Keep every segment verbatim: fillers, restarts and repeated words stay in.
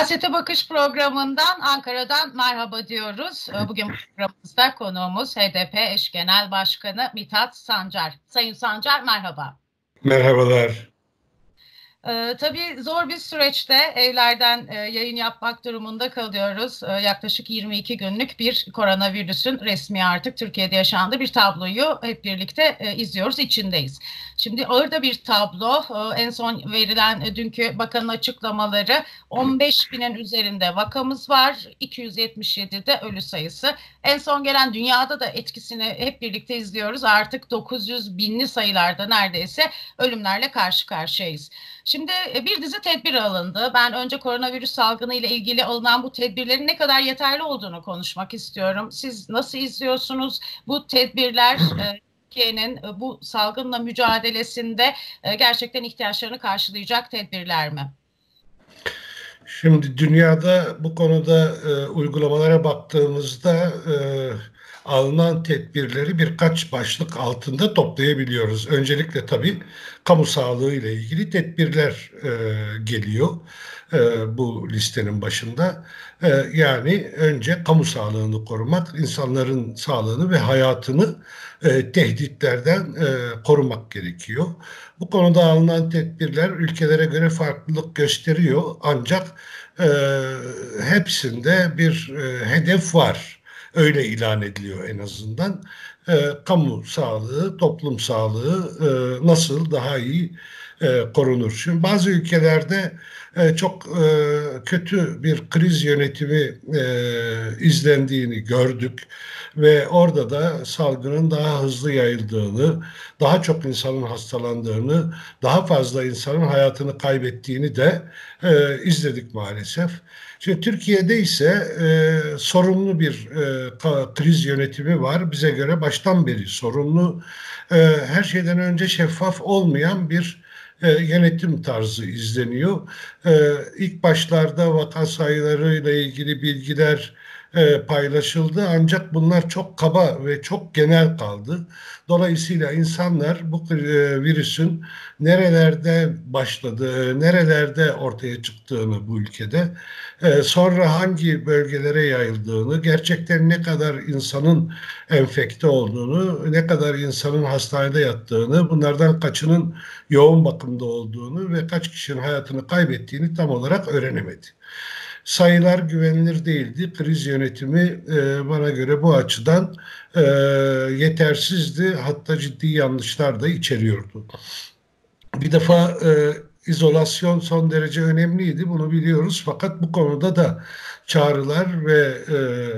Siyasete Bakış programından Ankara'dan merhaba diyoruz. Bugün programımızda konuğumuz H D P eş genel başkanı Mithat Sancar. Sayın Sancar merhaba. Merhabalar. Ee, tabii zor bir süreçte evlerden e, yayın yapmak durumunda kalıyoruz. Ee, yaklaşık yirmi iki günlük bir koronavirüsün resmi artık Türkiye'de yaşandığı bir tabloyu hep birlikte e, izliyoruz, içindeyiz. Şimdi ağır da bir tablo. Ee, en son verilen e, dünkü bakanın açıklamaları on beş binin üzerinde vakamız var, iki yüz yetmiş yedi de ölü sayısı. En son gelen dünyada da etkisini hep birlikte izliyoruz. Artık dokuz yüz binli sayılarda neredeyse ölümlerle karşı karşıyayız. Şimdi e, bir dizi tedbir alındı. Ben önce koronavirüs salgını ile ilgili alınan bu tedbirlerin ne kadar yeterli olduğunu konuşmak istiyorum. Siz nasıl izliyorsunuz bu tedbirler? E, Türkiye'nin e, bu salgınla mücadelesinde e, gerçekten ihtiyaçlarını karşılayacak tedbirler mi? Şimdi dünyada bu konuda e, uygulamalara baktığımızda e, alınan tedbirleri birkaç başlık altında toplayabiliyoruz. Öncelikle tabii kamu sağlığı ile ilgili tedbirler e, geliyor e, bu listenin başında. E, yani önce kamu sağlığını korumak, insanların sağlığını ve hayatını e, tehditlerden e, korumak gerekiyor. Bu konuda alınan tedbirler ülkelere göre farklılık gösteriyor, ancak e, hepsinde bir e, hedef var. Öyle ilan ediliyor en azından. E, kamu sağlığı, toplum sağlığı e, nasıl daha iyi e, korunur? Şimdi bazı ülkelerde e, çok e, kötü bir kriz yönetimi e, izlendiğini gördük ve orada da salgının daha hızlı yayıldığını, daha çok insanın hastalandığını, daha fazla insanın hayatını kaybettiğini de e, izledik maalesef. Şimdi Türkiye'de ise e, sorumlu bir e, kriz yönetimi var. Bize göre baştan beri sorumlu, e, her şeyden önce şeffaf olmayan bir e, yönetim tarzı izleniyor. E, ilk başlarda vaka sayılarıyla ilgili bilgiler e, paylaşıldı, ancak bunlar çok kaba ve çok genel kaldı. Dolayısıyla insanlar bu e, virüsün nerelerde başladığı, nerelerde ortaya çıktığını bu ülkede, e, sonra hangi bölgelere yayıldığını, gerçekten ne kadar insanın enfekte olduğunu, ne kadar insanın hastanede yattığını, bunlardan kaçının yoğun bakımda olduğunu ve kaç kişinin hayatını kaybettiğini tam olarak öğrenemedi. Sayılar güvenilir değildi. Kriz yönetimi e, bana göre bu açıdan e, yetersizdi. Hatta ciddi yanlışlar da içeriyordu. Bir defa e, izolasyon son derece önemliydi, bunu biliyoruz. Fakat bu konuda da çağrılar ve e,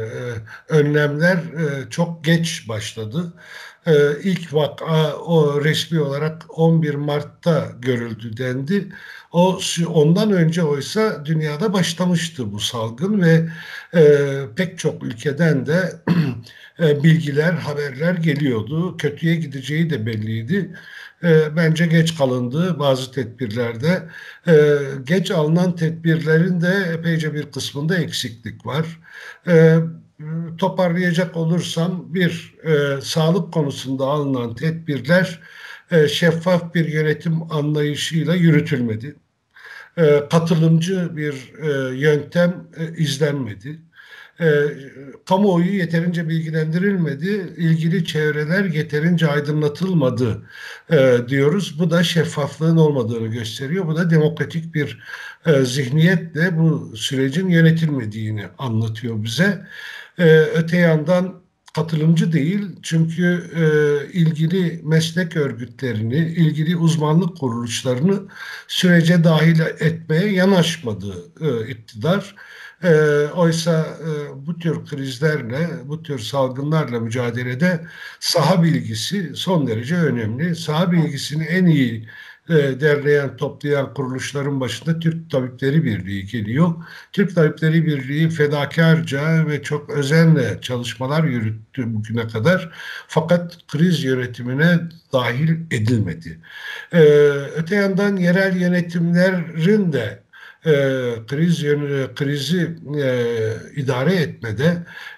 önlemler e, çok geç başladı. E, ilk vaka o resmi olarak on bir Mart'ta görüldü dendi. O ondan önce oysa dünyada başlamıştı bu salgın ve e, pek çok ülkeden de e, bilgiler, haberler geliyordu. Kötüye gideceği de belliydi. E, bence geç kalındı bazı tedbirlerde. E, geç alınan tedbirlerin de epeyce bir kısmında eksiklik var. E, Toparlayacak olursam, bir e, sağlık konusunda alınan tedbirler e, şeffaf bir yönetim anlayışıyla yürütülmedi. E, katılımcı bir e, yöntem e, izlenmedi. E, Kamuoyu yeterince bilgilendirilmedi, ilgili çevreler yeterince aydınlatılmadı e, diyoruz. Bu da şeffaflığın olmadığını gösteriyor. Bu da demokratik bir e, zihniyetle bu sürecin yönetilmediğini anlatıyor bize. E, öte yandan katılımcı değil, çünkü e, ilgili meslek örgütlerini, ilgili uzmanlık kuruluşlarını sürece dahil etmeye yanaşmadı e, iktidar. E, oysa e, bu tür krizlerle, bu tür salgınlarla mücadelede saha bilgisi son derece önemli. Saha bilgisini en iyi e, derleyen, toplayan kuruluşların başında Türk Tabipleri Birliği geliyor. Türk Tabipleri Birliği fedakarca ve çok özenle çalışmalar yürüttü bugüne kadar. Fakat kriz yönetimine dahil edilmedi. Ee, Öte yandan yerel yönetimlerin de e, kriz yönü, krizi e, idare etmede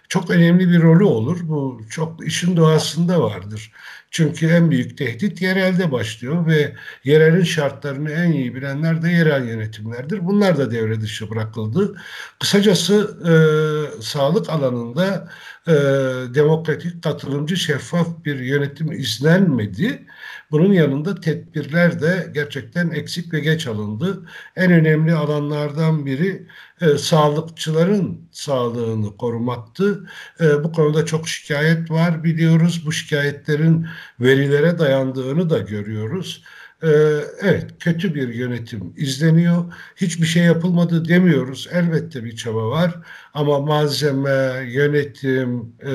çok önemli bir rolü olur. Bu çok işin doğasında vardır. Çünkü en büyük tehdit yerelde başlıyor ve yerelin şartlarını en iyi bilenler de yerel yönetimlerdir. Bunlar da devre dışı bırakıldı. Kısacası e, sağlık alanında e, demokratik, katılımcı, şeffaf bir yönetim izlenmedi. Bunun yanında tedbirler de gerçekten eksik ve geç alındı. En önemli alanlardan biri e, sağlıkçıların sağlığını korumaktı. E, bu konuda çok şikayet var biliyoruz. Bu şikayetlerin verilere dayandığını da görüyoruz. E, evet, kötü bir yönetim izleniyor. Hiçbir şey yapılmadı demiyoruz. Elbette bir çaba var. Ama malzeme, yönetim, e,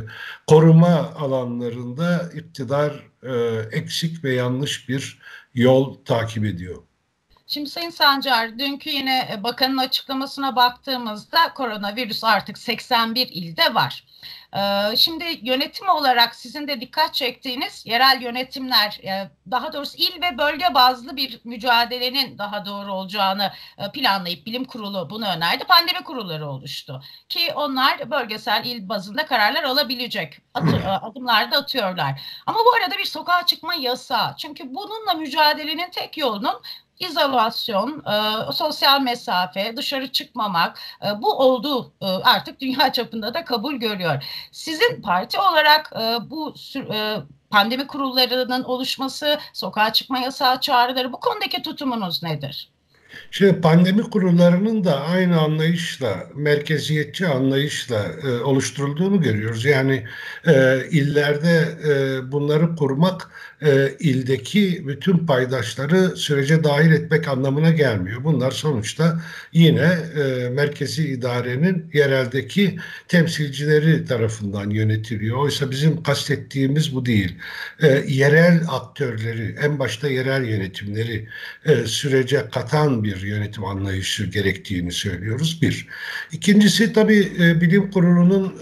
koruma alanlarında iktidar e, eksik ve yanlış bir yol takip ediyor. Şimdi Sayın Sancar, dünkü yine e, bakanın açıklamasına baktığımızda koronavirüs artık seksen bir ilde var. Ee, Şimdi yönetim olarak sizin de dikkat çektiğiniz yerel yönetimler, e, daha doğrusu il ve bölge bazlı bir mücadelenin daha doğru olacağını e, planlayıp bilim kurulu bunu önerdi. Pandemi kurulları oluştu ki onlar bölgesel il bazında kararlar alabilecek atı, e, adımlar da atıyorlar. Ama bu arada bir sokağa çıkma yasağı. Çünkü bununla mücadelenin tek yolunun İzolasyon, e, sosyal mesafe, dışarı çıkmamak, e, bu olduğu e, artık dünya çapında da kabul görüyor. Sizin parti olarak e, bu e, pandemi kurullarının oluşması, sokağa çıkma yasağı çağrıları, bu konudaki tutumunuz nedir? Şimdi pandemi kurullarının da aynı anlayışla, merkeziyetçi anlayışla e, oluşturulduğunu görüyoruz. Yani e, illerde e, bunları kurmak, e, ildeki bütün paydaşları sürece dahil etmek anlamına gelmiyor. Bunlar sonuçta yine e, merkezi idarenin yereldeki temsilcileri tarafından yönetiliyor. Oysa bizim kastettiğimiz bu değil. E, yerel aktörleri, en başta yerel yönetimleri e, sürece katan bir yönetim anlayışı gerektiğini söylüyoruz. Bir. İkincisi tabii e, bilim kurulunun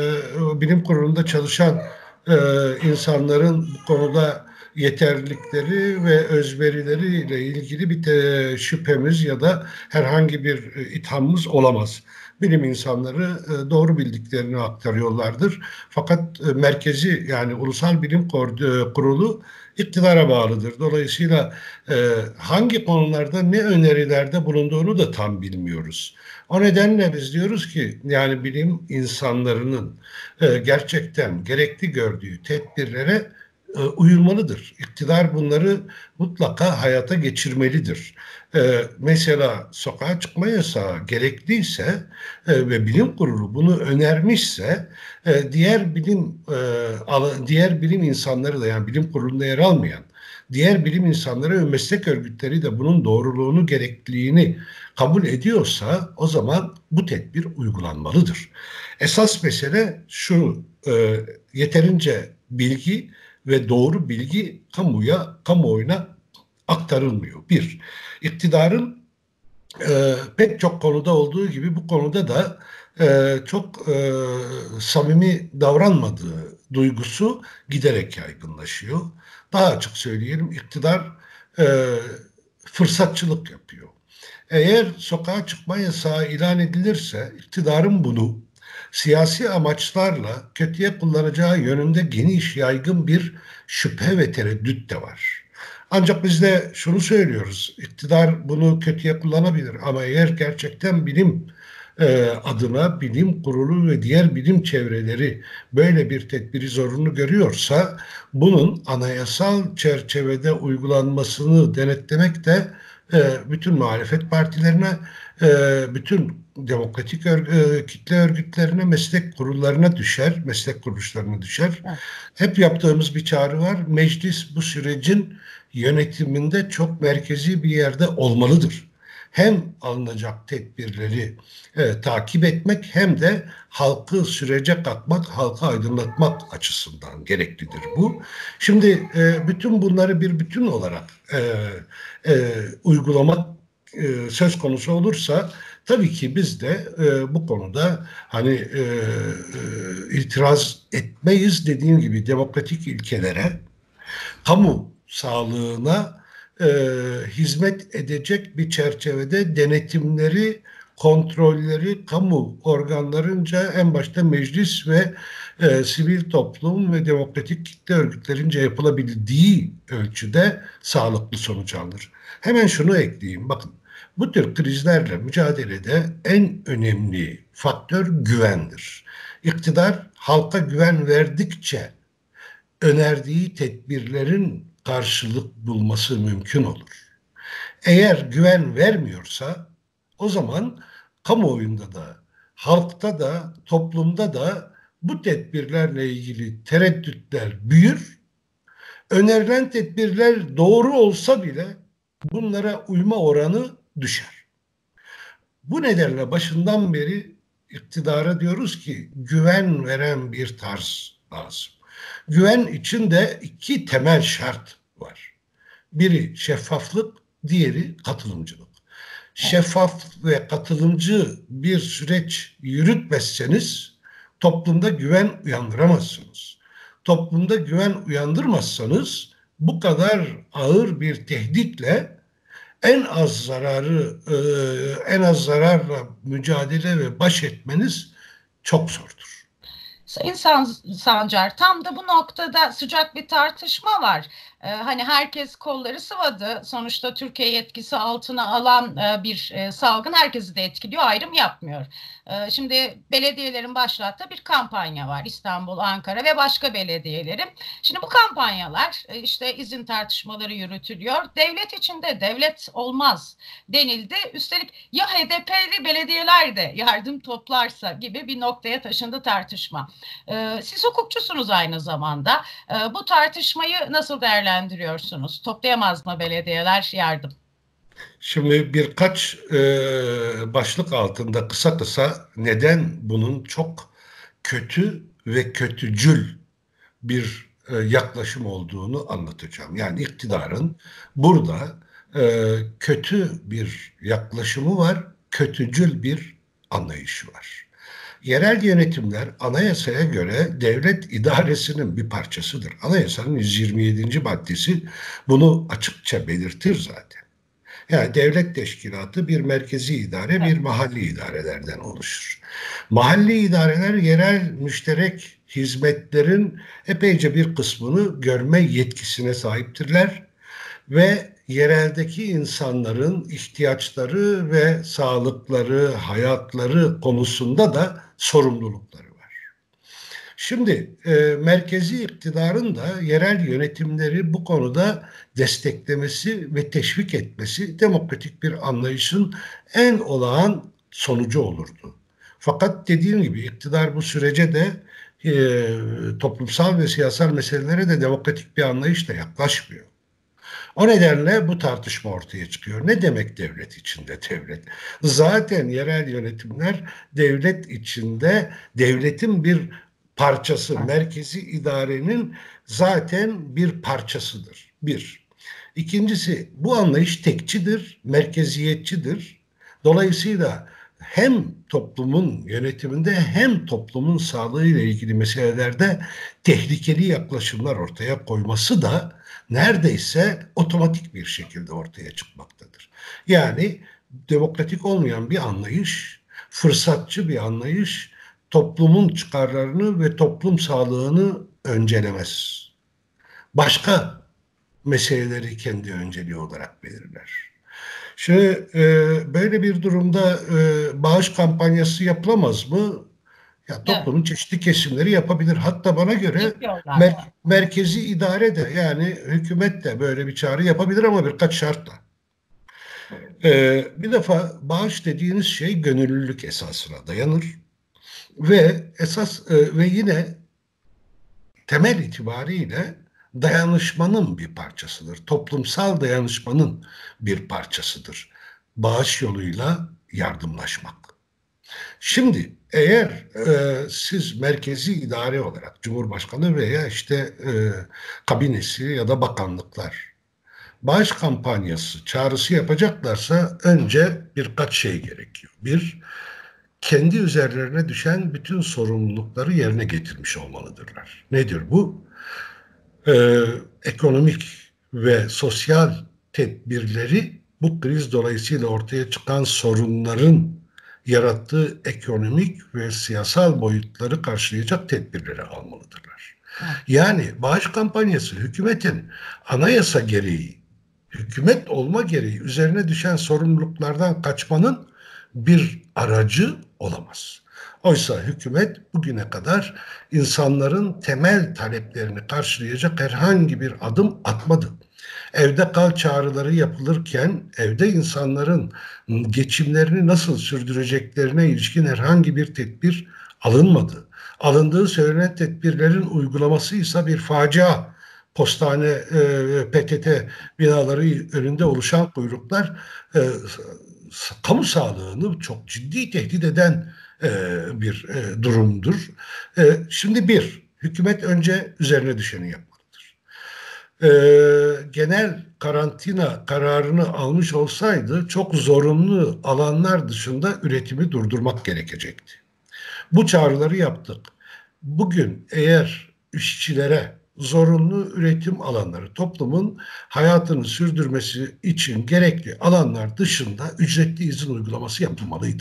e, bilim kurulunda çalışan e, insanların bu konuda yeterlilikleri ve özverileriyle ilgili bir te, şüphemiz ya da herhangi bir e, ithamımız olamaz. Bilim insanları e, doğru bildiklerini aktarıyorlardır. Fakat e, merkezi yani Ulusal Bilim Kurulu iktidara bağlıdır. Dolayısıyla e, hangi konularda ne önerilerde bulunduğunu da tam bilmiyoruz. O nedenle biz diyoruz ki yani bilim insanlarının e, gerçekten gerekli gördüğü tedbirlere e, uyulmalıdır. İktidar bunları mutlaka hayata geçirmelidir. E, mesela sokağa çıkma yasağı gerekliyse e, ve bilim kurulu bunu önermişse e, diğer bilim e, diğer bilim insanları da yani bilim kurulunda yer almayan diğer bilim insanları ve meslek örgütleri de bunun doğruluğunu, gerekliliğini kabul ediyorsa o zaman bu tedbir uygulanmalıdır. Esas mesele şu, e, yeterince bilgi ve doğru bilgi kamuya, kamuoyuna aktarılmıyor. Bir, iktidarın e, pek çok konuda olduğu gibi bu konuda da e, çok e, samimi davranmadığı duygusu giderek yaygınlaşıyor. Daha açık söyleyelim, iktidar e, fırsatçılık yapıyor. Eğer sokağa çıkma yasağı ilan edilirse iktidarın bunu siyasi amaçlarla kötüye kullanacağı yönünde geniş yaygın bir şüphe ve tereddüt de var. Ancak biz de şunu söylüyoruz, iktidar bunu kötüye kullanabilir ama eğer gerçekten bilim e, adına bilim kurulu ve diğer bilim çevreleri böyle bir tedbiri zorunlu görüyorsa bunun anayasal çerçevede uygulanmasını denetlemek de e, bütün muhalefet partilerine, e, bütün demokratik örgü, kitle örgütlerine, meslek kurullarına düşer, meslek kuruluşlarına düşer. Evet. Hep yaptığımız bir çağrı var. Meclis bu sürecin yönetiminde çok merkezi bir yerde olmalıdır. Hem alınacak tedbirleri e, takip etmek hem de halkı sürece katmak, halkı aydınlatmak açısından gereklidir bu. Şimdi e, bütün bunları bir bütün olarak e, e, uygulamak e, söz konusu olursa tabii ki biz de e, bu konuda hani e, e, itiraz etmeyiz, dediğim gibi demokratik ilkelere, kamu sağlığına e, hizmet edecek bir çerçevede denetimleri kontrolleri kamu organlarınca, en başta meclis ve e, sivil toplum ve demokratik kitle örgütlerince yapılabildiği ölçüde sağlıklı sonuç alır. Hemen şunu ekleyeyim. Bakın, bu tür krizlerle mücadelede en önemli faktör güvendir. İktidar halka güven verdikçe önerdiği tedbirlerin karşılık bulması mümkün olur. Eğer güven vermiyorsa, o zaman kamuoyunda da, halkta da, toplumda da bu tedbirlerle ilgili tereddütler büyür. Önerilen tedbirler doğru olsa bile bunlara uyma oranı düşer. Bu nedenle başından beri iktidara diyoruz ki güven veren bir tarz lazım. Güven için de iki temel şart var. Biri şeffaflık, diğeri katılımcılık. Şeffaf ve katılımcı bir süreç yürütmezseniz toplumda güven uyandıramazsınız. Toplumda güven uyandırmazsanız bu kadar ağır bir tehditle en az zararı, en az zararla mücadele ve baş etmeniz çok zordur. Sayın Sancar, tam da bu noktada sıcak bir tartışma var. Ee, hani herkes kolları sıvadı. Sonuçta Türkiye etkisi altına alan e, bir e, salgın herkesi de etkiliyor, ayrım yapmıyor. Ee, şimdi belediyelerin başlattığı bir kampanya var. İstanbul, Ankara ve başka belediyelerin. Şimdi bu kampanyalar e, işte izin tartışmaları yürütülüyor. Devlet içinde devlet olmaz denildi. Üstelik ya H D P'li belediyeler de yardım toplarsa gibi bir noktaya taşındı tartışma. Ee, siz hukukçusunuz aynı zamanda. Ee, bu tartışmayı nasıl değerlendiriyorsunuz? Toplayamaz mı belediyeler yardım? Şimdi birkaç e, başlık altında kısa kısa neden bunun çok kötü ve kötücül bir e, yaklaşım olduğunu anlatacağım. Yani iktidarın burada e, kötü bir yaklaşımı var, kötücül bir anlayışı var. Yerel yönetimler anayasaya göre devlet idaresinin bir parçasıdır. Anayasanın yüz yirmi yedinci maddesi bunu açıkça belirtir zaten. Yani devlet teşkilatı bir merkezi idare, bir mahalli idarelerden oluşur. Mahalli idareler yerel müşterek hizmetlerin epeyce bir kısmını görme yetkisine sahiptirler ve yereldeki insanların ihtiyaçları ve sağlıkları, hayatları konusunda da sorumlulukları var. Şimdi e, merkezi iktidarın da yerel yönetimleri bu konuda desteklemesi ve teşvik etmesi demokratik bir anlayışın en olağan sonucu olurdu. Fakat dediğim gibi iktidar bu sürece de e, toplumsal ve siyasal meselelere de demokratik bir anlayışla yaklaşmıyor. O nedenle bu tartışma ortaya çıkıyor. Ne demek devlet içinde devlet? Zaten yerel yönetimler devlet içinde devletin bir parçası, merkezi idarenin zaten bir parçasıdır. Bir. İkincisi, bu anlayış tekçidir, merkeziyetçidir. Dolayısıyla hem toplumun yönetiminde hem toplumun sağlığıyla ilgili meselelerde tehlikeli yaklaşımlar ortaya koyması da neredeyse otomatik bir şekilde ortaya çıkmaktadır. Yani demokratik olmayan bir anlayış, fırsatçı bir anlayış, toplumun çıkarlarını ve toplum sağlığını öncelemez. Başka meseleleri kendi önceliği olarak belirler. Şimdi e, böyle bir durumda e, bağış kampanyası yapılamaz mı? Ya Evet. toplumun çeşitli kesimleri yapabilir. Hatta bana göre mer merkezi idare de yani hükümet de böyle bir çağrı yapabilir ama birkaç şartla. Ee, bir defa bağış dediğiniz şey gönüllülük esasına dayanır ve esas e, ve yine temel itibariyle dayanışmanın bir parçasıdır. Toplumsal dayanışmanın bir parçasıdır. Bağış yoluyla yardımlaşmak. Şimdi eğer e, siz merkezi idare olarak Cumhurbaşkanı veya işte e, kabinesi ya da bakanlıklar bağış kampanyası çağrısı yapacaklarsa önce birkaç şey gerekiyor. Bir, kendi üzerlerine düşen bütün sorumlulukları yerine getirmiş olmalıdırlar. Nedir bu? Ee, ekonomik ve sosyal tedbirleri bu kriz dolayısıyla ortaya çıkan sorunların yarattığı ekonomik ve siyasal boyutları karşılayacak tedbirleri almalıdırlar. Yani bağış kampanyası hükümetin anayasa gereği, hükümet olma gereği üzerine düşen sorumluluklardan kaçmanın bir aracı olamaz. Oysa hükümet bugüne kadar insanların temel taleplerini karşılayacak herhangi bir adım atmadı. Evde kal çağrıları yapılırken evde insanların geçimlerini nasıl sürdüreceklerine ilişkin herhangi bir tedbir alınmadı. Alındığı söylenen tedbirlerin uygulaması ise bir facia. Postane, e, P T T binaları önünde oluşan kuyruklar e, kamu sağlığını çok ciddi tehdit eden e, bir e, durumdur. E, şimdi bir, hükümet önce üzerine düşeni yapmalıdır. E, genel karantina kararını almış olsaydı çok zorunlu alanlar dışında üretimi durdurmak gerekecekti. Bu çağrıları yaptık. Bugün eğer işçilere zorunlu üretim alanları, toplumun hayatını sürdürmesi için gerekli alanlar dışında ücretli izin uygulaması yapılmalıydı.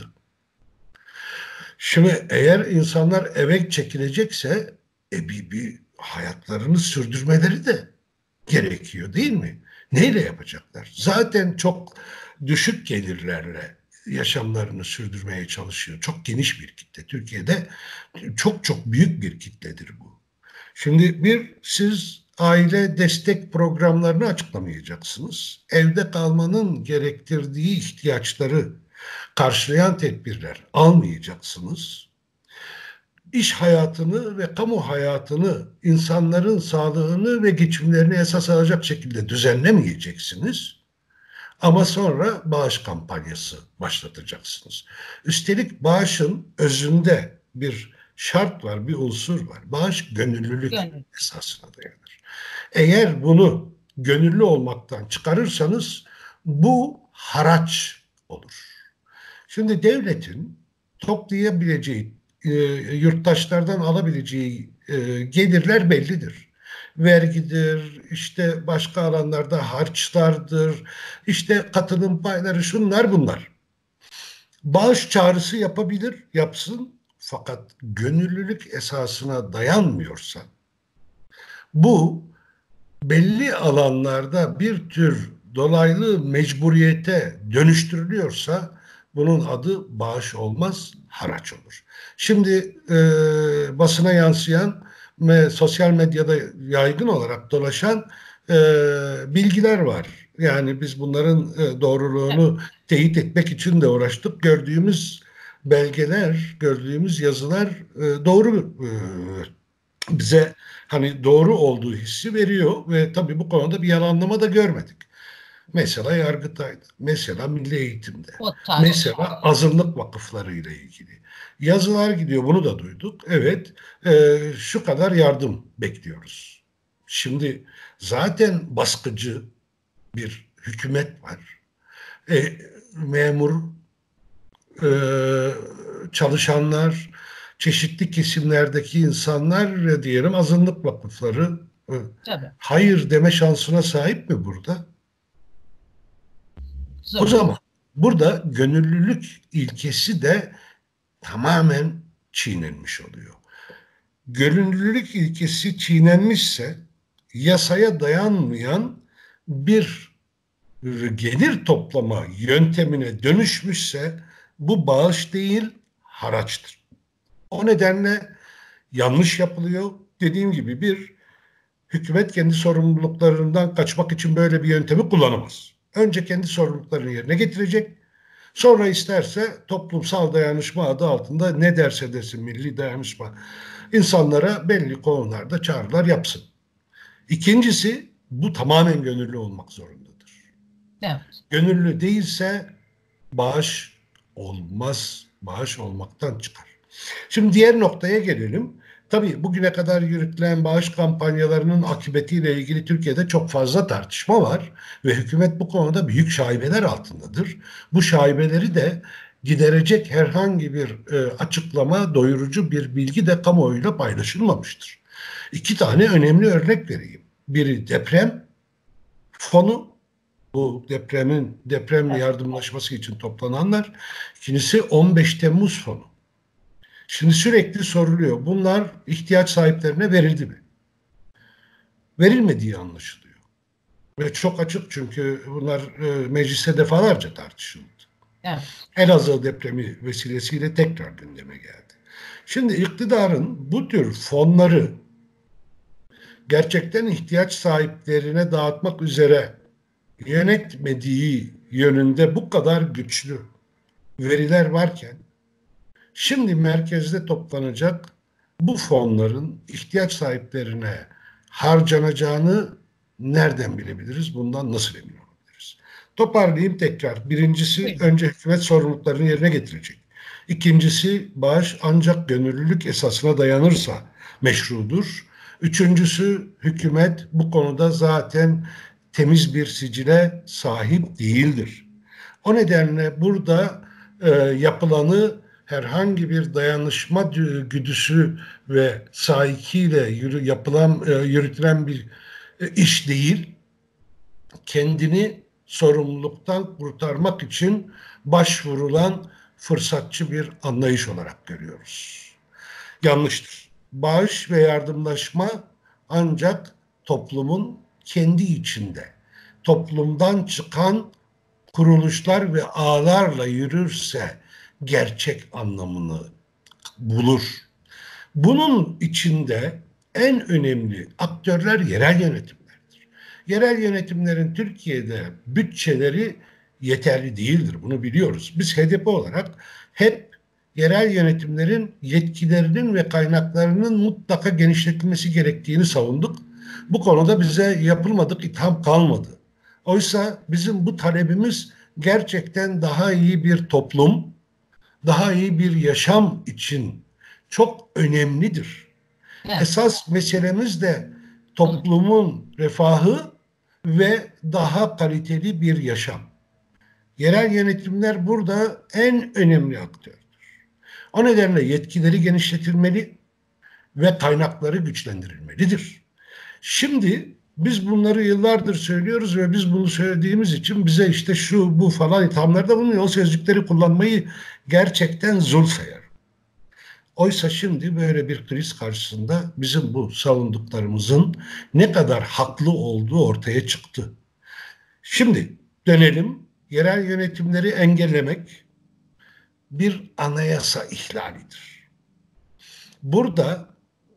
Şimdi eğer insanlar eve çekilecekse e, bir, bir hayatlarını sürdürmeleri de gerekiyor değil mi? Neyle yapacaklar? Zaten çok düşük gelirlerle yaşamlarını sürdürmeye çalışıyor. Çok geniş bir kitle. Türkiye'de çok çok büyük bir kitledir bu. Şimdi bir, siz aile destek programlarını açıklamayacaksınız. Evde kalmanın gerektirdiği ihtiyaçları karşılayan tedbirler almayacaksınız. İş hayatını ve kamu hayatını, insanların sağlığını ve geçimlerini esas alacak şekilde düzenlemeyeceksiniz. Ama sonra bağış kampanyası başlatacaksınız. Üstelik bağışın özünde bir şart var, bir unsur var. Bağış gönüllülük Gönül. esasına dayanır. Eğer bunu gönüllü olmaktan çıkarırsanız bu haraç olur. Şimdi devletin toplayabileceği, e, yurttaşlardan alabileceği e, gelirler bellidir. Vergidir, işte başka alanlarda harçlardır, işte katılım payları, şunlar bunlar. Bağış çağrısı yapabilir, yapsın. Fakat gönüllülük esasına dayanmıyorsa, bu belli alanlarda bir tür dolaylı mecburiyete dönüştürülüyorsa bunun adı bağış olmaz, haraç olur. Şimdi e, basına yansıyan ve sosyal medyada yaygın olarak dolaşan e, bilgiler var. Yani biz bunların e, doğruluğunu teyit etmek için de uğraştık. Gördüğümüz belgeler, gördüğümüz yazılar e, doğru e, bize hani doğru olduğu hissi veriyor ve tabii bu konuda bir yalanlama da görmedik. Mesela Yargıtay'da, mesela Milli Eğitim'de, O tarz. mesela azınlık vakıfları ile ilgili yazılar gidiyor, bunu da duyduk. Evet, e, şu kadar yardım bekliyoruz. Şimdi zaten baskıcı bir hükümet var. E, memur, e, çalışanlar, çeşitli kesimlerdeki insanlar ve diyelim azınlık vakıfları e, Tabii. hayır deme şansına sahip mi burada? Zor. O zaman burada gönüllülük ilkesi de tamamen çiğnenmiş oluyor. Gönüllülük ilkesi çiğnenmişse yasaya dayanmayan bir gelir toplama yöntemine dönüşmüşse bu bağış değil, haraçtır. O nedenle yanlış yapılıyor. Dediğim gibi bir hükümet kendi sorumluluklarından kaçmak için böyle bir yöntemi kullanamaz. Önce kendi sorumluluklarını yerine getirecek. Sonra isterse toplumsal dayanışma adı altında ne derse desin milli dayanışma insanlara belli konularda çağrılar yapsın. İkincisi bu tamamen gönüllü olmak zorundadır. Evet. Gönüllü değilse bağış olmaz, bağış olmaktan çıkar. Şimdi diğer noktaya gelelim. Tabii bugüne kadar yürütülen bağış kampanyalarının akıbetiyle ilgili Türkiye'de çok fazla tartışma var ve hükümet bu konuda büyük şaibeler altındadır. Bu şaibeleri de giderecek herhangi bir e, açıklama, doyurucu bir bilgi de kamuoyuyla paylaşılmamıştır. İki tane önemli örnek vereyim. Biri deprem fonu, Bu depremin deprem yardımlaşması için toplananlar. İkincisi on beş Temmuz fonu. Şimdi sürekli soruluyor. Bunlar ihtiyaç sahiplerine verildi mi? Verilmediği anlaşılıyor. Ve çok açık, çünkü bunlar e, mecliste defalarca tartışıldı. Evet. Elazığ depremi vesilesiyle tekrar gündeme geldi. Şimdi iktidarın bu tür fonları gerçekten ihtiyaç sahiplerine dağıtmak üzere yönetmediği yönünde bu kadar güçlü veriler varken, şimdi merkezde toplanacak bu fonların ihtiyaç sahiplerine harcanacağını nereden bilebiliriz? Bundan nasıl emin olabiliriz? Toparlayayım tekrar. Birincisi, önce hükümet sorumluluklarını yerine getirecek. İkincisi, bağış ancak gönüllülük esasına dayanırsa meşrudur. Üçüncüsü, hükümet bu konuda zaten temiz bir sicile sahip değildir. O nedenle burada e, yapılanı herhangi bir dayanışma güdüsü ve sahikiyle yürü, yapılan, e, yürütülen bir e, iş değil, kendini sorumluluktan kurtarmak için başvurulan fırsatçı bir anlayış olarak görüyoruz. Yanlıştır. Bağış ve yardımlaşma ancak toplumun kendi içinde, toplumdan çıkan kuruluşlar ve ağlarla yürürse gerçek anlamını bulur. Bunun içinde en önemli aktörler yerel yönetimlerdir. Yerel yönetimlerin Türkiye'de bütçeleri yeterli değildir. Bunu biliyoruz. Biz H D P olarak hep yerel yönetimlerin yetkilerinin ve kaynaklarının mutlaka genişletilmesi gerektiğini savunduk. Bu konuda bize yapılmadık itham kalmadı. Oysa bizim bu talebimiz gerçekten daha iyi bir toplum, daha iyi bir yaşam için çok önemlidir. Evet. Esas meselemiz de toplumun refahı ve daha kaliteli bir yaşam. Yerel yönetimler burada en önemli aktördür. O nedenle yetkileri genişletilmeli ve kaynakları güçlendirilmelidir. Şimdi biz bunları yıllardır söylüyoruz ve biz bunu söylediğimiz için bize işte şu bu falan ithamlarda bulunuyor. O sözcükleri kullanmayı gerçekten zul sayar. Oysa şimdi böyle bir kriz karşısında bizim bu savunduklarımızın ne kadar haklı olduğu ortaya çıktı. Şimdi dönelim, yerel yönetimleri engellemek bir anayasa ihlalidir. Burada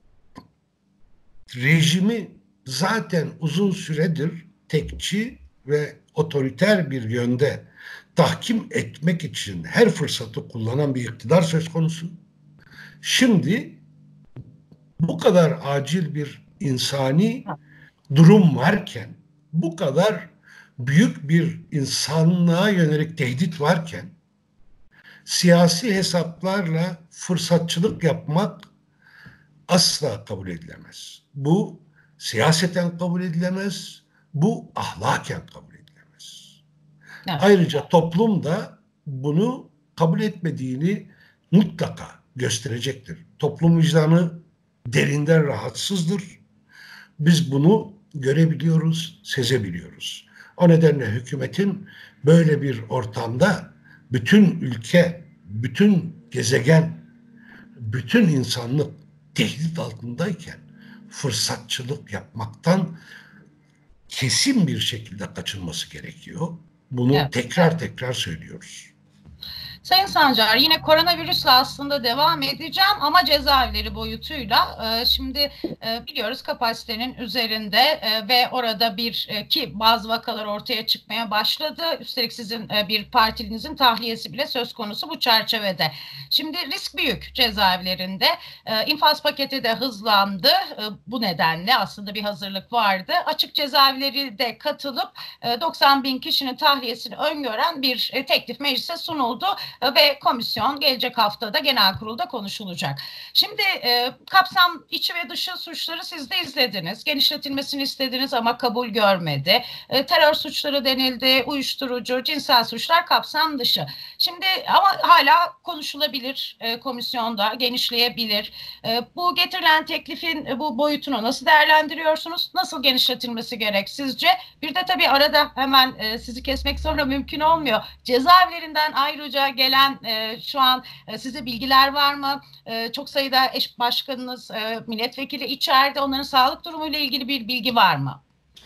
rejimi zaten uzun süredir tekçi ve otoriter bir yönde tahkim etmek için her fırsatı kullanan bir iktidar söz konusu. Şimdi bu kadar acil bir insani durum varken, bu kadar büyük bir insanlığa yönelik tehdit varken, siyasi hesaplarla fırsatçılık yapmak asla kabul edilemez. Bu siyaseten kabul edilemez, bu ahlaken kabul edilemez. Evet. Ayrıca toplum da bunu kabul etmediğini mutlaka gösterecektir. Toplum vicdanı derinden rahatsızdır. Biz bunu görebiliyoruz, sezebiliyoruz. O nedenle hükümetin böyle bir ortamda bütün ülke, bütün gezegen, bütün insanlık tehdit altındayken fırsatçılık yapmaktan kesin bir şekilde kaçınması gerekiyor. Bunu evet. tekrar tekrar söylüyoruz. Sayın Sancar, yine koronavirüsle aslında devam edeceğim ama cezaevleri boyutuyla. Şimdi biliyoruz kapasitenin üzerinde ve orada bir ki bazı vakalar ortaya çıkmaya başladı. Üstelik sizin bir partinizin tahliyesi bile söz konusu bu çerçevede. Şimdi risk büyük cezaevlerinde. İnfaz paketi de hızlandı. Bu nedenle aslında bir hazırlık vardı. Açık cezaevleri de katılıp doksan bin kişinin tahliyesini öngören bir teklif meclise sunuldu. e, ve komisyon gelecek haftada genel kurulda konuşulacak. Şimdi e, kapsam içi ve dışı suçları siz de izlediniz. Genişletilmesini istediniz ama kabul görmedi. E, terör suçları denildi, uyuşturucu, cinsel suçlar kapsam dışı. Şimdi ama hala konuşulabilir e, komisyonda, genişleyebilir. E, bu getirilen teklifin e, bu boyutunu nasıl değerlendiriyorsunuz? Nasıl genişletilmesi gerek sizce? Bir de tabii arada hemen e, sizi kesmek sonra mümkün olmuyor. Cezaevlerinden ayrıca gelen e, şu an e, size bilgiler var mı? E, çok sayıda eş başkanınız, e, milletvekili içeride. Onların sağlık durumuyla ilgili bir bilgi var mı?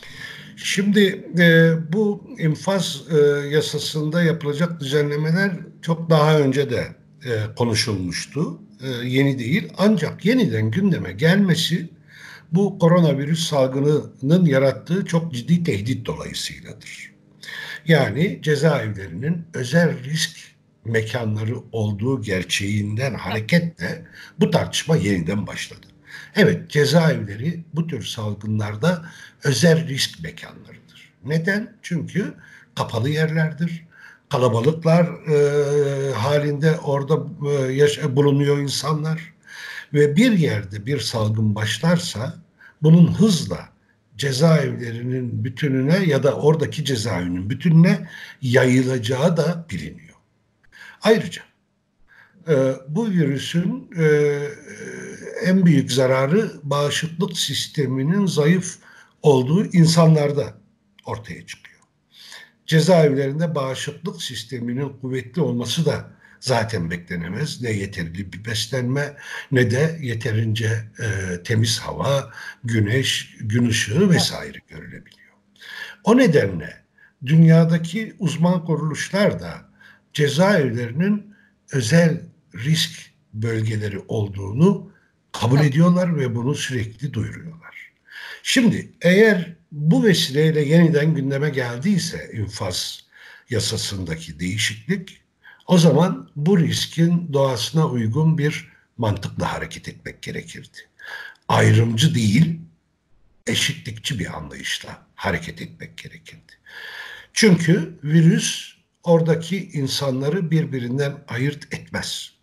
Şimdi e, bu infaz e, yasasında yapılacak düzenlemeler çok daha önce de e, konuşulmuştu. E, yeni değil. Ancak yeniden gündeme gelmesi bu koronavirüs salgınının yarattığı çok ciddi tehdit dolayısıyladır. Yani cezaevlerinin özel risk mekanları olduğu gerçeğinden hareketle bu tartışma yeniden başladı. Evet, cezaevleri bu tür salgınlarda özel risk mekanlarıdır. Neden? Çünkü kapalı yerlerdir. Kalabalıklar e, halinde orada e, yaş- bulunuyor insanlar ve bir yerde bir salgın başlarsa bunun hızla cezaevlerinin bütününe ya da oradaki cezaevinin bütününe yayılacağı da biliniyor. Ayrıca e, bu virüsün e, en büyük zararı bağışıklık sisteminin zayıf olduğu insanlarda ortaya çıkıyor. Cezaevlerinde bağışıklık sisteminin kuvvetli olması da zaten beklenemez. Ne yeterli bir beslenme ne de yeterince e, temiz hava, güneş, gün ışığı vesaire görülebiliyor. O nedenle dünyadaki uzman kuruluşlar da cezaevlerinin özel risk bölgeleri olduğunu kabul ediyorlar ve bunu sürekli duyuruyorlar. Şimdi eğer bu vesileyle yeniden gündeme geldiyse infaz yasasındaki değişiklik, o zaman bu riskin doğasına uygun bir mantıkla hareket etmek gerekirdi. Ayrımcı değil, eşitlikçi bir anlayışla hareket etmek gerekirdi. Çünkü virüs oradaki insanları birbirinden ayırt etmez.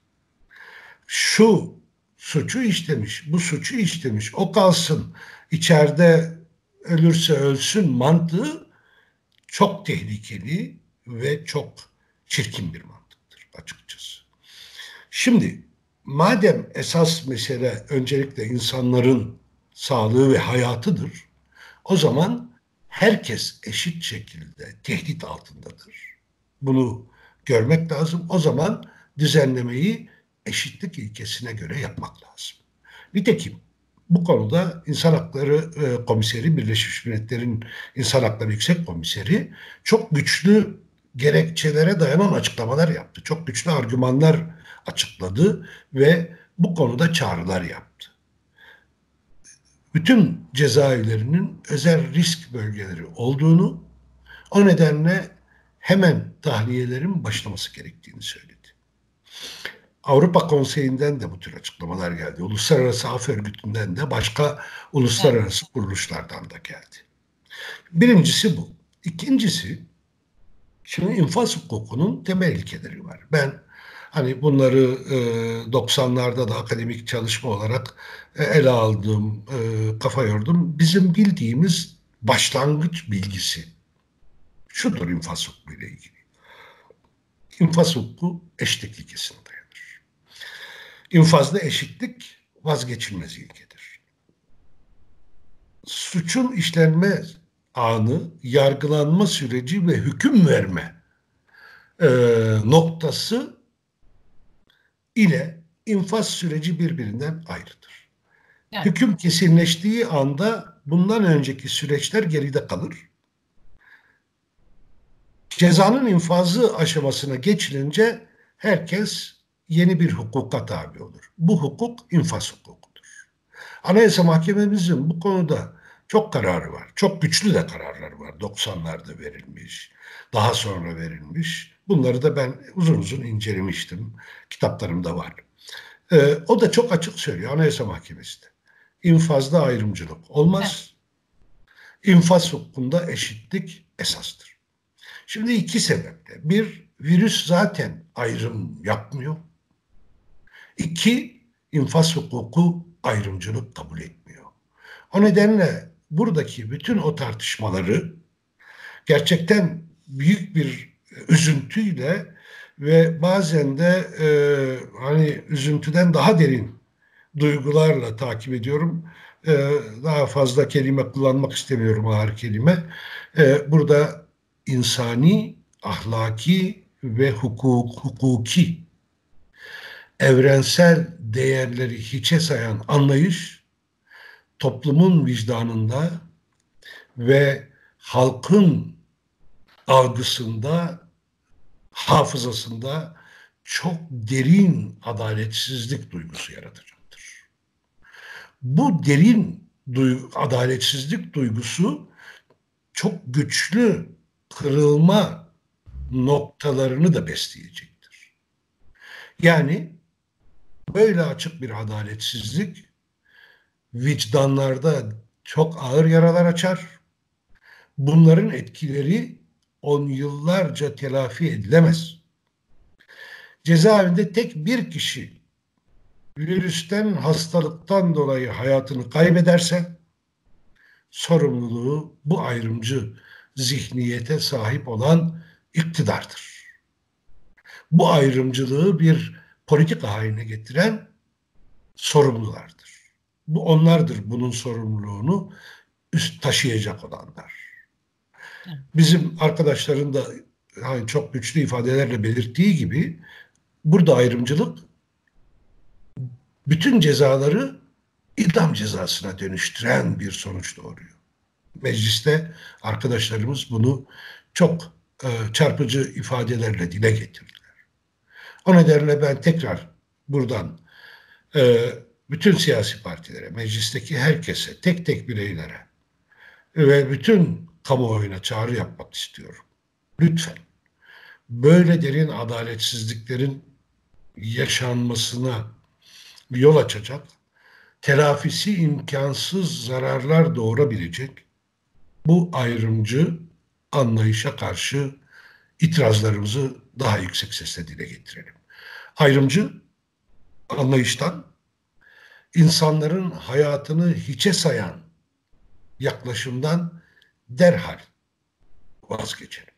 Şu suçu işlemiş, bu suçu işlemiş, o kalsın, içeride ölürse ölsün mantığı çok tehlikeli ve çok çirkin bir mantıktır açıkçası. Şimdi madem esas mesele öncelikle insanların sağlığı ve hayatıdır, o zaman herkes eşit şekilde tehdit altındadır. Bunu görmek lazım. O zaman düzenlemeyi eşitlik ilkesine göre yapmak lazım. Nitekim bu konuda İnsan Hakları e, Komiseri, Birleşmiş Milletler'in İnsan Hakları Yüksek Komiseri çok güçlü gerekçelere dayanan açıklamalar yaptı. Çok güçlü argümanlar açıkladı ve bu konuda çağrılar yaptı. Bütün cezaevlerinin özel risk bölgeleri olduğunu, o nedenle hemen tahliyelerin başlaması gerektiğini söyledi. Avrupa Konseyi'nden de bu tür açıklamalar geldi. Uluslararası Af Örgütü'nden de başka uluslararası kuruluşlardan da geldi. Birincisi bu. İkincisi, şimdi infaz hukukunun temel ilkeleri var. Ben hani bunları e, doksanlarda da akademik çalışma olarak e, ele aldım, e, kafa yordum. Bizim bildiğimiz başlangıç bilgisi şudur infaz hukuku ile ilgili. İnfaz hukuku eşitlik ilkesine dayanır. İnfazda eşitlik vazgeçilmez ilkedir. Suçun işlenme anı, yargılanma süreci ve hüküm verme e, noktası ile infaz süreci birbirinden ayrıdır. Evet. Hüküm kesinleştiği anda bundan önceki süreçler geride kalır. Cezanın infazı aşamasına geçilince herkes yeni bir hukuka tabi olur. Bu hukuk infaz hukukudur. Anayasa Mahkememizin bu konuda çok kararı var. Çok güçlü de kararları var. doksanlarda verilmiş, daha sonra verilmiş. Bunları da ben uzun uzun incelemiştim. Kitaplarımda var. Ee, o da çok açık söylüyor Anayasa Mahkemesi de. İnfazda ayrımcılık olmaz. İnfaz hukukunda eşitlik esastır. Şimdi iki sebeple. Bir, virüs zaten ayrım yapmıyor. İki, infaz hukuku ayrımcılık kabul etmiyor. O nedenle buradaki bütün o tartışmaları gerçekten büyük bir üzüntüyle ve bazen de e, hani üzüntüden daha derin duygularla takip ediyorum. E, daha fazla kelime kullanmak istemiyorum, ağır kelime. E, burada insani, ahlaki ve hukuk, hukuki evrensel değerleri hiçe sayan anlayış toplumun vicdanında ve halkın algısında, hafızasında çok derin adaletsizlik duygusu yaratacaktır. Bu derin duygu, adaletsizlik duygusu çok güçlü kırılma noktalarını da besleyecektir. Yani böyle açık bir adaletsizlik vicdanlarda çok ağır yaralar açar. Bunların etkileri on yıllarca telafi edilemez. Cezaevinde tek bir kişi virüsten, hastalıktan dolayı hayatını kaybederse sorumluluğu bu ayrımcı zihniyete sahip olan iktidardır. Bu ayrımcılığı bir politika haline getiren sorumlulardır. Bu onlardır bunun sorumluluğunu üst taşıyacak olanlar. Bizim arkadaşların da yani çok güçlü ifadelerle belirttiği gibi burada ayrımcılık bütün cezaları idam cezasına dönüştüren bir sonuç doğuruyor. Mecliste arkadaşlarımız bunu çok e, çarpıcı ifadelerle dile getirdiler. O nedenle ben tekrar buradan e, bütün siyasi partilere, meclisteki herkese, tek tek bireylere ve bütün kamuoyuna çağrı yapmak istiyorum. Lütfen böyle derin adaletsizliklerin yaşanmasına yol açacak, telafisi imkansız zararlar doğurabilecek bu ayrımcı anlayışa karşı itirazlarımızı daha yüksek sesle dile getirelim. Ayrımcı anlayıştan, insanların hayatını hiçe sayan yaklaşımdan derhal vazgeçelim.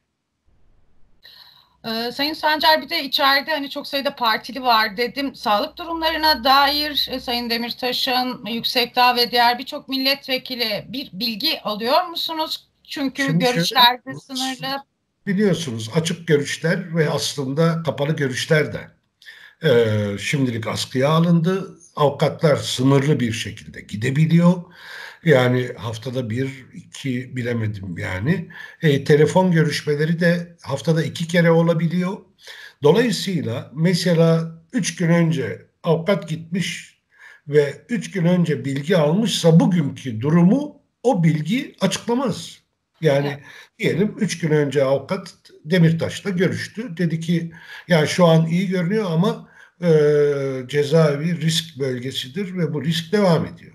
Ee, Sayın Sancar, bir de içeride hani çok sayıda partili var dedim. Sağlık durumlarına dair e, Sayın Demirtaş'ın, Yüksekdağ ve diğer birçok milletvekili bir bilgi alıyor musunuz? Çünkü Şimdi şöyle, görüşler de sınırlı. biliyorsunuz açık görüşler ve aslında kapalı görüşler de e, şimdilik askıya alındı. Avukatlar sınırlı bir şekilde gidebiliyor. Yani haftada bir, iki bilemedim yani. E, telefon görüşmeleri de haftada iki kere olabiliyor. Dolayısıyla mesela üç gün önce avukat gitmiş ve üç gün önce bilgi almışsa bugünkü durumu o bilgi açıklamaz. Yani diyelim üç gün önce avukat Demirtaş'la görüştü. Dedi ki ya şu an iyi görünüyor ama e, cezaevi risk bölgesidir ve bu risk devam ediyor.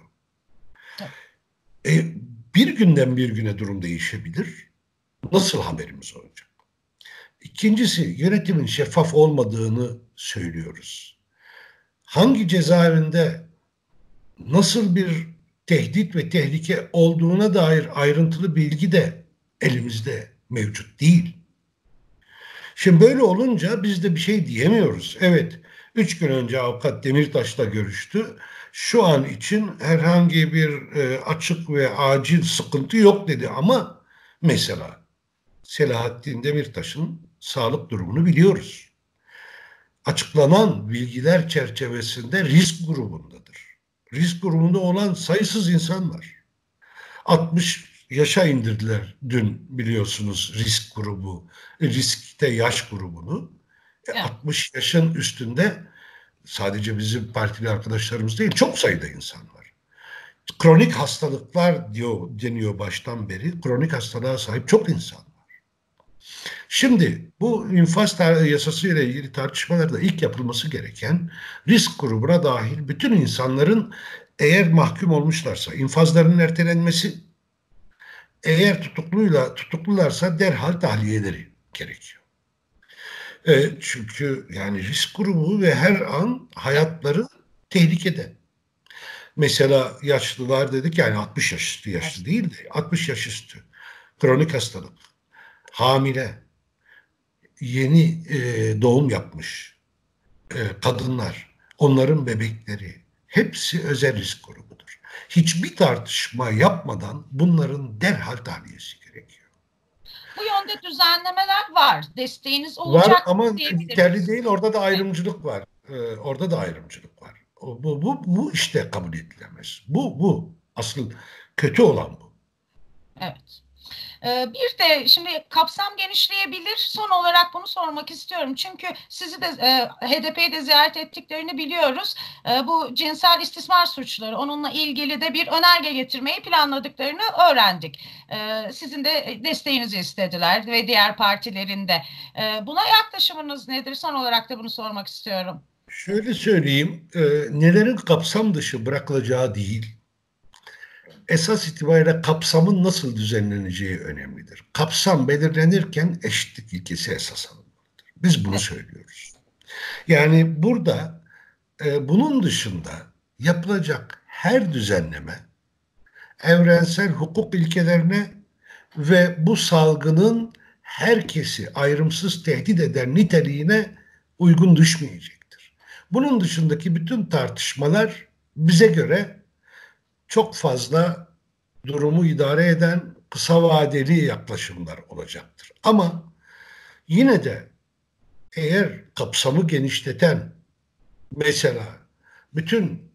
E, bir günden bir güne durum değişebilir. Nasıl haberimiz olacak? İkincisi, yönetimin şeffaf olmadığını söylüyoruz. Hangi cezaevinde nasıl bir tehdit ve tehlike olduğuna dair ayrıntılı bilgi de elimizde mevcut değil. Şimdi böyle olunca biz de bir şey diyemiyoruz. Evet, üç gün önce avukat Demirtaş'la görüştü. Şu an için herhangi bir e, açık ve acil sıkıntı yok dedi ama mesela Selahattin Demirtaş'ın sağlık durumunu biliyoruz. Açıklanan bilgiler çerçevesinde risk grubundadır. Risk grubunda olan sayısız insan var. altmış yaşa indirdiler dün biliyorsunuz risk grubu, riskte yaş grubunu. E, Evet. altmış yaşın üstünde sadece bizim partili arkadaşlarımız değil, çok sayıda insan var. Kronik hastalıklar diyor deniyor baştan beri. Kronik hastalığa sahip çok insan var. Şimdi bu infaz yasası ile ilgili tartışmalarda ilk yapılması gereken risk grubuna dahil bütün insanların eğer mahkum olmuşlarsa infazlarının ertelenmesi, eğer tutukluyla tutuklularsa derhal tahliyeleri gerekiyor. E, çünkü yani risk grubu ve her an hayatları tehlikede. Mesela yaşlılar dedik, yani altmış yaş üstü, yaşlı değil de altmış yaş üstü. Kronik hastalık, hamile, yeni e, doğum yapmış e, kadınlar, onların bebekleri hepsi özel risk grubudur. Hiçbir tartışma yapmadan bunların derhal tahliyesi gerekiyor. Bu yönde düzenlemeler var. Desteğiniz Var olacak ama yeterli diyebiliriz. değil. Orada da Evet. ayrımcılık var. Ee, orada da ayrımcılık var. O, bu, bu, bu işte kabul edilemez. Bu, bu. Asıl kötü olan bu. Evet. Ee, Bir de şimdi kapsam genişleyebilir. Son olarak bunu sormak istiyorum. Çünkü sizi de e, H D P'yi de ziyaret ettiklerini biliyoruz. E, bu cinsel istismar suçları, onunla ilgili de bir önerge getirmeyi planladıklarını öğrendik. E, Sizin de desteğinizi istediler ve diğer partilerin de. E, Buna yaklaşımınız nedir? Son olarak da bunu sormak istiyorum. Şöyle söyleyeyim, e, nelerin kapsam dışı bırakılacağı değil, esas itibariyle kapsamın nasıl düzenleneceği önemlidir. Kapsam belirlenirken eşitlik ilkesi esas alınmalıdır. Biz bunu Evet. söylüyoruz. Yani burada e, bunun dışında yapılacak her düzenleme evrensel hukuk ilkelerine ve bu salgının herkesi ayrımsız tehdit eder niteliğine uygun düşmeyecektir. Bunun dışındaki bütün tartışmalar bize göre çok fazla durumu idare eden kısa vadeli yaklaşımlar olacaktır. Ama yine de eğer kapsamı genişleten, mesela bütün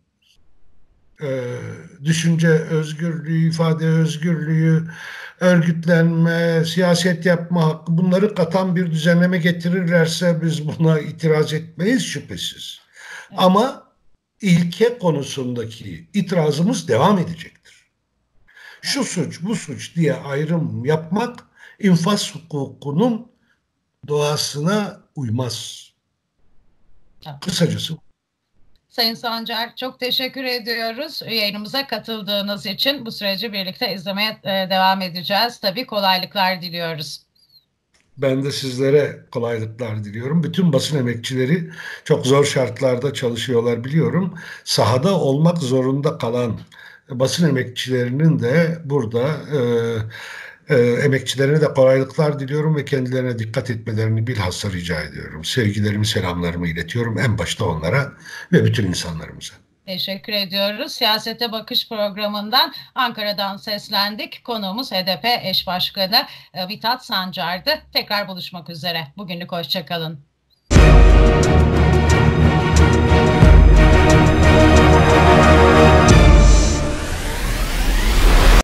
e, düşünce özgürlüğü, ifade özgürlüğü, örgütlenme, siyaset yapma hakkı, bunları katan bir düzenleme getirirlerse biz buna itiraz etmeyiz şüphesiz. Evet. Ama ilke konusundaki itirazımız devam edecektir. Evet. Şu suç, bu suç diye ayrım yapmak infaz hukukunun doğasına uymaz. Evet. Kısacası. Sayın Sancar, çok teşekkür ediyoruz yayınımıza katıldığınız için. Bu süreci birlikte izlemeye e, devam edeceğiz. Tabii kolaylıklar diliyoruz. Ben de sizlere kolaylıklar diliyorum. Bütün basın emekçileri çok zor şartlarda çalışıyorlar, biliyorum. Sahada olmak zorunda kalan basın emekçilerinin de burada e, e, emekçilerine de kolaylıklar diliyorum ve kendilerine dikkat etmelerini bilhassa rica ediyorum. Sevgilerimi, selamlarımı iletiyorum en başta onlara ve bütün insanlarımıza. Teşekkür ediyoruz. Siyasete Bakış programından Ankara'dan seslendik. Konuğumuz H D P eş başkanı e, Mithat Sancar'dı. Tekrar buluşmak üzere. Bugünlük hoşça kalın.